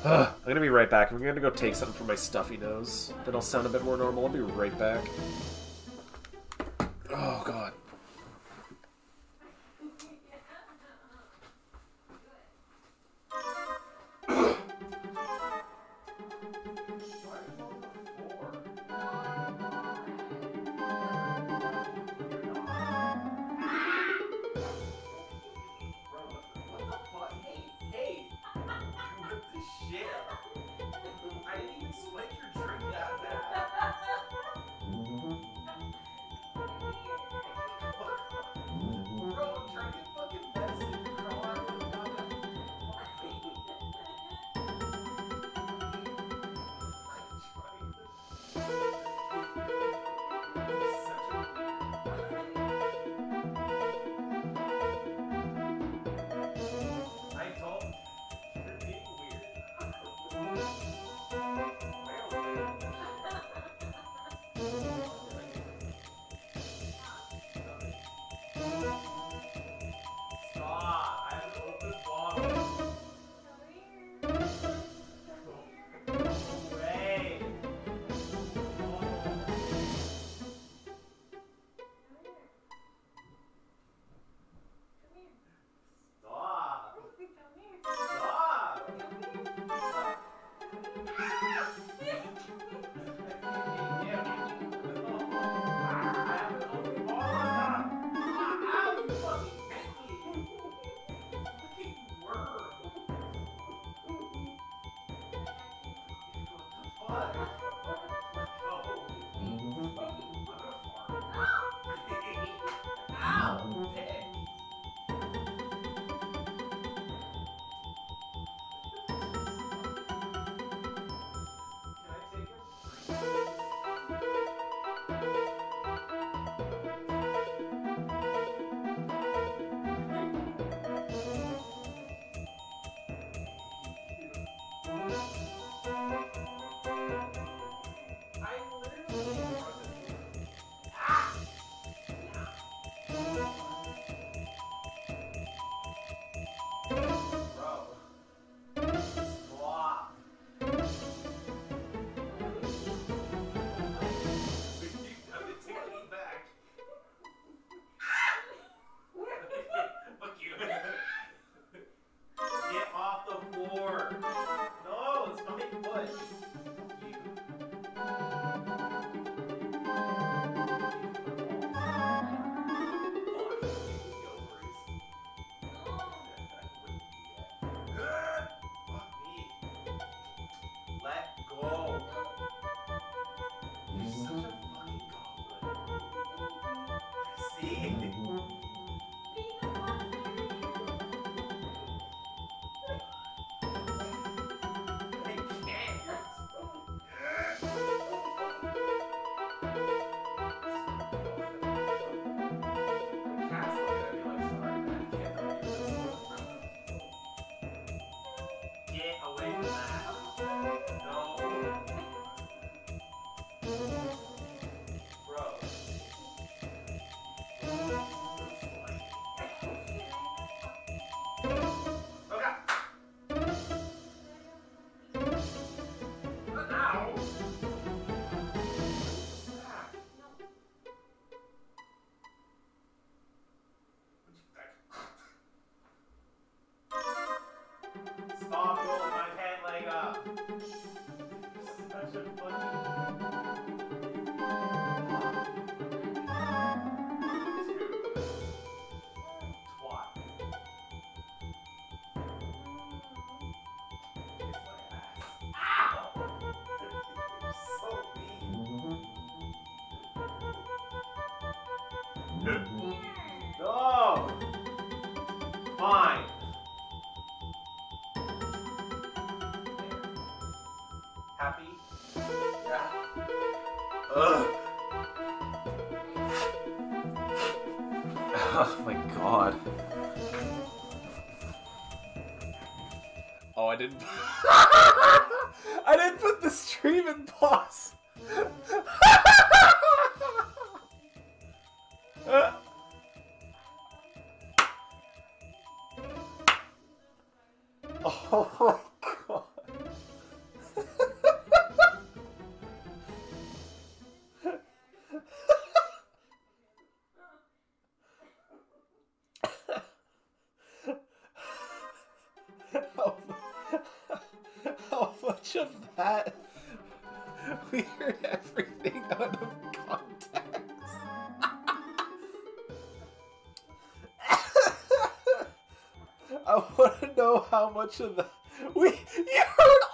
I'm gonna be right back. I'm gonna go take something for my stuffy nose. Then I'll sound a bit more normal. I'll be right back. Oh, God. No! Fine. Happy? Yeah. Ugh. Oh my god. Oh, I didn't. I didn't put the stream in pause. Oh my god. much of that? We heard everything out of context. I want to know how much of that. You heard